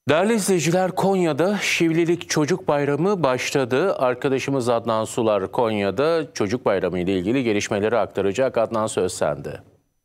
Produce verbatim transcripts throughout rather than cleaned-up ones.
Değerli izleyiciler, Konya'da Şivlilik Çocuk Bayramı başladı. Arkadaşımız Adnan Sular Konya'da Çocuk Bayramı ile ilgili gelişmeleri aktaracak. Adnan, söz sende.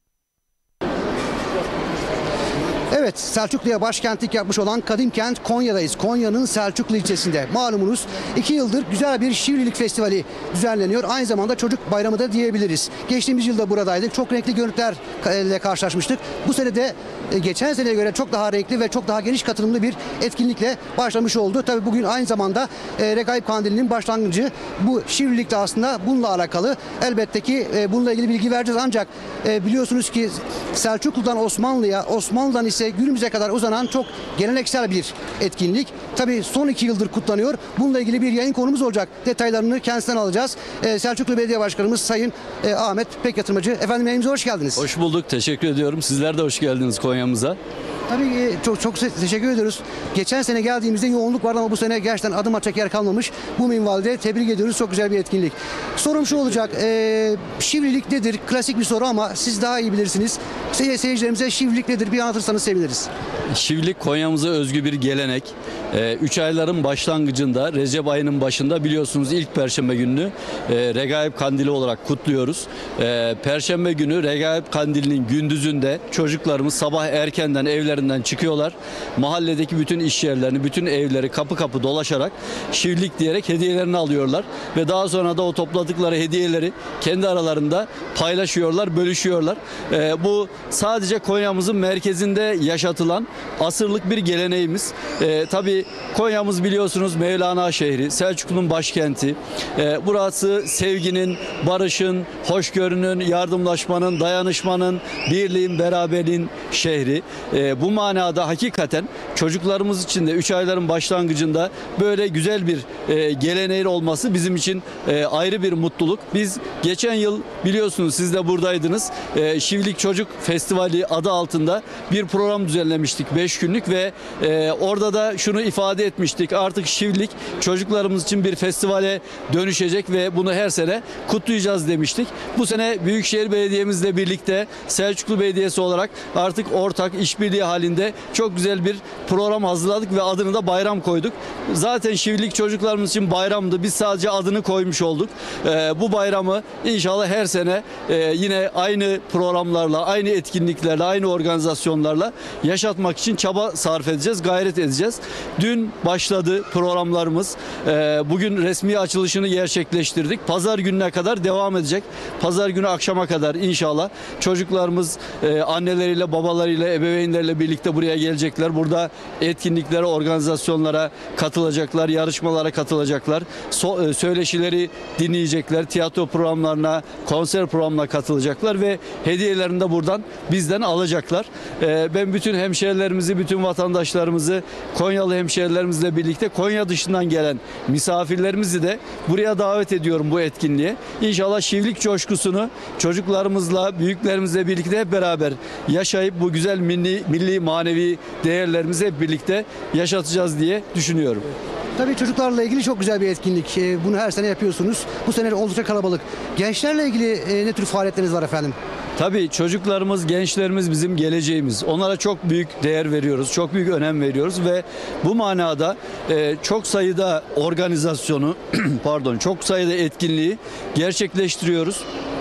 Evet, Selçuklu'ya başkentlik yapmış olan kadim kent Konya'dayız. Konya'nın Selçuklu ilçesinde. Malumunuz iki yıldır güzel bir Şivlilik Festivali düzenleniyor. Aynı zamanda Çocuk Bayramı da diyebiliriz. Geçtiğimiz yılda buradaydık. Çok renkli görüntülerle karşılaşmıştık. Bu sene de geçen seneye göre çok daha renkli ve çok daha geniş katılımlı bir etkinlikle başlamış oldu. Tabii bugün aynı zamanda e, Regaip Kandili'nin başlangıcı. Bu Şivlilik de aslında bununla alakalı. Elbette ki e, bununla ilgili bilgi vereceğiz. Ancak e, biliyorsunuz ki Selçuklu'dan Osmanlı'ya, Osmanlı'dan ise günümüze kadar uzanan çok geleneksel bir etkinlik. Tabii son iki yıldır kutlanıyor. Bununla ilgili bir yayın konumuz olacak. Detaylarını kendisinden alacağız. Ee, Selçuklu Belediye Başkanımız Sayın e, Ahmet Pekyatırmacı. Efendim, yayınımıza hoş geldiniz. Hoş bulduk. Teşekkür ediyorum. Sizler de hoş geldiniz Konya'mıza. Tabii e, çok çok teşekkür ediyoruz. Geçen sene geldiğimizde yoğunluk vardı ama bu sene gerçekten adım atacak yer kalmamış. Bu minvalde tebrik ediyoruz. Çok güzel bir etkinlik. Sorum şu olacak. E, Şivlilik nedir? Klasik bir soru ama siz daha iyi bilirsiniz. Sey seyircilerimize Şivlilik nedir? Bir anlatırsanız seviniriz. Şivlilik Konya'mıza özgü bir gelenek. Ee, üç ayların başlangıcında, Recep ayının başında biliyorsunuz ilk Perşembe gününü e, Regaip Kandili olarak kutluyoruz. E, Perşembe günü Regaip Kandili'nin gündüzünde çocuklarımız sabah erkenden evlerinden çıkıyorlar. Mahalledeki bütün iş yerlerini, bütün evleri kapı kapı dolaşarak Şivlilik diyerek hediyelerini alıyorlar. Ve daha sonra da o topladıkları hediyeleri kendi aralarında paylaşıyorlar, bölüşüyorlar. E, bu sadece Konya'mızın merkezinde yaşatılan asırlık bir geleneğimiz. E, tabii Konya'mız biliyorsunuz Mevlana şehri, Selçuklu'nun başkenti. E, burası sevginin, barışın, hoşgörünün, yardımlaşmanın, dayanışmanın, birliğin, beraberliğin şehri. E, bu manada hakikaten çocuklarımız için de üç ayların başlangıcında böyle güzel bir e, geleneğin olması bizim için e, ayrı bir mutluluk. Biz geçen yıl biliyorsunuz siz de buradaydınız. E, Şivlilik Çocuk Festivali adı altında bir program düzenlemiştik beş günlük ve e, orada da şunu ifade etmiştik. Artık Şivlilik çocuklarımız için bir festivale dönüşecek ve bunu her sene kutlayacağız demiştik. Bu sene Büyükşehir Belediye'mizle birlikte Selçuklu Belediyesi olarak artık ortak işbirliği halinde çok güzel bir program hazırladık ve adını da bayram koyduk. Zaten Şivlilik çocuklarımız için bayramdı. Biz sadece adını koymuş olduk. E, bu bayramı inşallah her sene e, yine aynı programlarla, aynı etkinliklerle, aynı organizasyonlarla yaşatmak için çaba sarf edeceğiz, gayret edeceğiz. Dün başladı programlarımız. Bugün resmi açılışını gerçekleştirdik. Pazar gününe kadar devam edecek. Pazar günü akşama kadar inşallah çocuklarımız anneleriyle, babalarıyla, ebeveynlerle birlikte buraya gelecekler. Burada etkinliklere, organizasyonlara katılacaklar, yarışmalara katılacaklar. Söyleşileri dinleyecekler. Tiyatro programlarına, konser programlarına katılacaklar ve hediyelerini de buradan bizden alacaklar. Ben bütün hemşehrilerimizi, bütün vatandaşlarımızı, Konyalı hemşehrilerimizle birlikte Konya dışından gelen misafirlerimizi de buraya davet ediyorum bu etkinliğe. İnşallah Şivlilik coşkusunu çocuklarımızla, büyüklerimizle birlikte hep beraber yaşayıp bu güzel milli, milli manevi değerlerimizi hep birlikte yaşatacağız diye düşünüyorum. Tabii çocuklarla ilgili çok güzel bir etkinlik. Bunu her sene yapıyorsunuz. Bu sene oldukça kalabalık. Gençlerle ilgili ne tür faaliyetleriniz var efendim? Tabii çocuklarımız, gençlerimiz bizim geleceğimiz. Onlara çok büyük değer veriyoruz, çok büyük önem veriyoruz ve bu manada e, çok sayıda organizasyonu, pardon, çok sayıda etkinliği gerçekleştiriyoruz.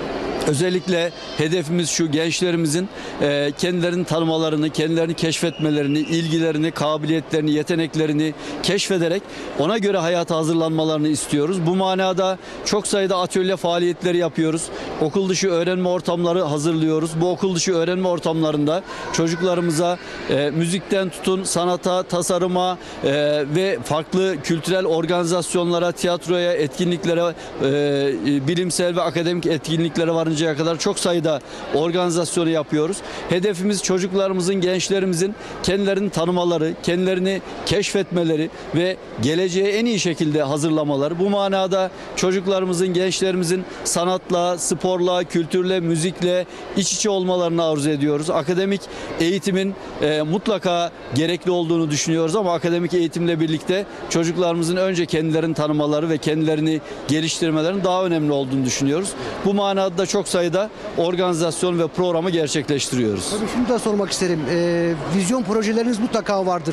Özellikle hedefimiz şu: gençlerimizin e, kendilerini tanımalarını, kendilerini keşfetmelerini, ilgilerini, kabiliyetlerini, yeteneklerini keşfederek ona göre hayata hazırlanmalarını istiyoruz. Bu manada çok sayıda atölye faaliyetleri yapıyoruz. Okul dışı öğrenme ortamları hazırlıyoruz. Bu okul dışı öğrenme ortamlarında çocuklarımıza e, müzikten tutun sanata, tasarıma e, ve farklı kültürel organizasyonlara, tiyatroya, etkinliklere, e, bilimsel ve akademik etkinliklere var kadar çok sayıda organizasyonu yapıyoruz. Hedefimiz çocuklarımızın, gençlerimizin kendilerini tanımaları, kendilerini keşfetmeleri ve geleceğe en iyi şekilde hazırlamaları. Bu manada çocuklarımızın, gençlerimizin sanatla, sporla, kültürle, müzikle iç içe olmalarını arzu ediyoruz. Akademik eğitimin e, mutlaka gerekli olduğunu düşünüyoruz ama akademik eğitimle birlikte çocuklarımızın önce kendilerini tanımaları ve kendilerini geliştirmelerinin daha önemli olduğunu düşünüyoruz. Bu manada çok sayıda organizasyon ve programı gerçekleştiriyoruz. Tabii şunu da sormak isterim. Ee, vizyon projeleriniz mutlaka vardır.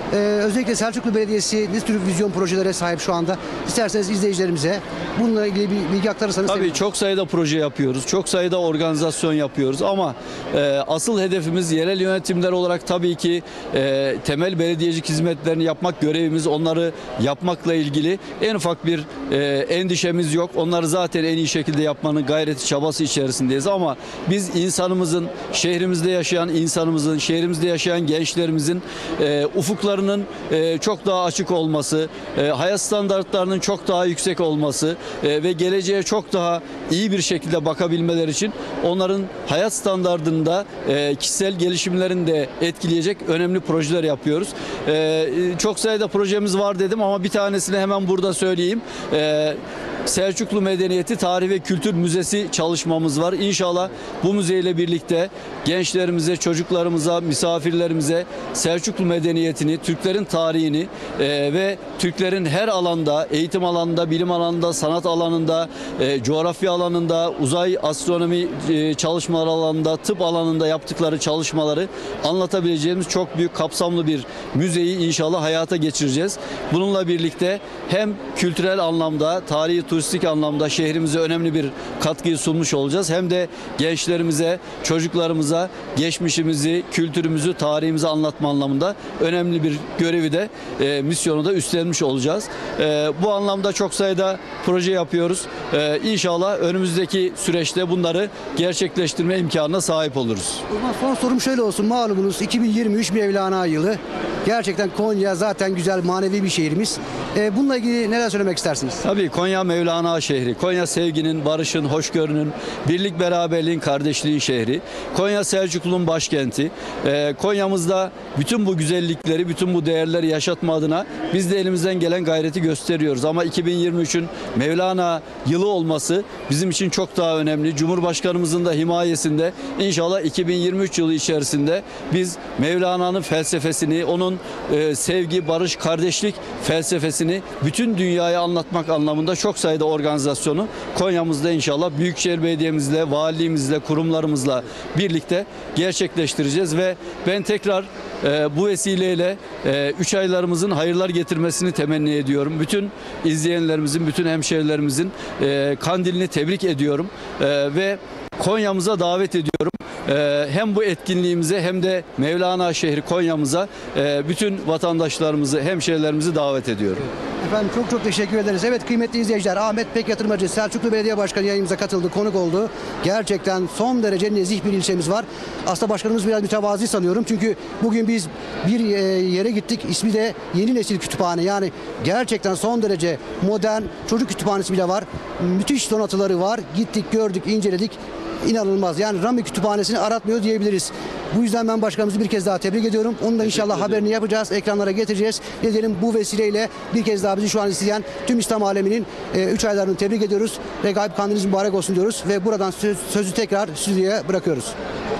Ee, özellikle Selçuklu Belediyesi ne tür vizyon projelere sahip şu anda? İsterseniz izleyicilerimize bununla ilgili bir bilgi aktarırsanız Tabii sevinirim. çok sayıda proje yapıyoruz, çok sayıda organizasyon yapıyoruz ama e, asıl hedefimiz yerel yönetimler olarak tabii ki e, temel belediyecilik hizmetlerini yapmak görevimiz, onları yapmakla ilgili en ufak bir e, endişemiz yok. Onları zaten en iyi şekilde yapmanın gayreti, çabası içerisindeyiz ama biz insanımızın, şehrimizde yaşayan insanımızın, şehrimizde yaşayan gençlerimizin e, ufuklarının e, çok daha açık olması, e, hayat standartlarının çok daha yüksek olması e, ve geleceğe çok daha iyi bir şekilde bakabilmeleri için onların hayat standartında e, kişisel gelişimlerini de etkileyecek önemli projeler yapıyoruz. E, çok sayıda projemiz var dedim ama bir tanesini hemen burada söyleyeyim. E, Selçuklu Medeniyeti Tarih ve Kültür Müzesi çalışmamız var. İnşallah bu müzeyle birlikte gençlerimize, çocuklarımıza, misafirlerimize Selçuklu medeniyetini, Türklerin tarihini e, ve Türklerin her alanda, eğitim alanında, bilim alanında, sanat alanında, e, coğrafya alanında, uzay astronomi e, çalışmaları alanında, tıp alanında yaptıkları çalışmaları anlatabileceğimiz çok büyük, kapsamlı bir müzeyi inşallah hayata geçireceğiz. Bununla birlikte hem kültürel anlamda, tarihi turistik anlamda şehrimize önemli bir katkıyı sunmuş olacağız. Hem de gençlerimize, çocuklarımıza geçmişimizi, kültürümüzü, tarihimizi anlatma anlamında önemli bir görevi de, e, misyonu da üstlenmiş olacağız. E, bu anlamda çok sayıda proje yapıyoruz. E, İnşallah önümüzdeki süreçte bunları gerçekleştirme imkanına sahip oluruz. O zaman son sorum şöyle olsun. Malumunuz iki bin yirmi üç Mevlana yılı. Gerçekten Konya zaten güzel, manevi bir şehrimiz. Ee, bununla ilgili neler söylemek istersiniz? Tabii Konya Mevlana şehri. Konya sevginin, barışın, hoşgörünün, birlik beraberliğin, kardeşliğin şehri. Konya Selçuklu'nun başkenti. Ee, Konya'mızda bütün bu güzellikleri, bütün bu değerleri yaşatma adına biz de elimizden gelen gayreti gösteriyoruz. Ama iki bin yirmi üçün Mevlana yılı olması bizim için çok daha önemli. Cumhurbaşkanımızın da himayesinde inşallah iki bin yirmi üç yılı içerisinde biz Mevlana'nın felsefesini, onun e, sevgi, barış, kardeşlik felsefesini bütün dünyaya anlatmak anlamında çok sayıda organizasyonu Konya'mızda inşallah Büyükşehir Belediye'mizle, valiliğimizle, kurumlarımızla birlikte gerçekleştireceğiz ve ben tekrar e, bu vesileyle e, üç aylarımızın hayırlar getirmesini temenni ediyorum. Bütün izleyenlerimizin, bütün hemşehrilerimizin e, kandilini tebrik ediyorum e, ve Konya'mıza davet ediyorum. Ee, hem bu etkinliğimize hem de Mevlana şehri Konya'mıza e, bütün vatandaşlarımızı, hemşehrilerimizi davet ediyorum. Efendim çok çok teşekkür ederiz. Evet kıymetli izleyiciler, Ahmet Pek Yatırmacı Selçuklu Belediye Başkanı yayınımıza katıldı, konuk oldu. Gerçekten son derece nezih bir ilçemiz var. Aslında başkanımız biraz mütevazi sanıyorum. Çünkü bugün biz bir yere gittik. İsmi de Yeni Nesil Kütüphane. Yani gerçekten son derece modern, çocuk kütüphanesi bile var. Müthiş donatıları var. Gittik, gördük, inceledik. İnanılmaz. Yani Rami Kütüphanesi'ni aratmıyor diyebiliriz. Bu yüzden ben başkanımızı bir kez daha tebrik ediyorum. Onun da inşallah haberini yapacağız, ekranlara getireceğiz. Ne diyelim, bu vesileyle bir kez daha bizi şu an izleyen tüm İslam aleminin üç e, aylarını tebrik ediyoruz. Regaib Kandiliniz mübarek olsun diyoruz ve buradan söz, sözü tekrar stüdyoya bırakıyoruz.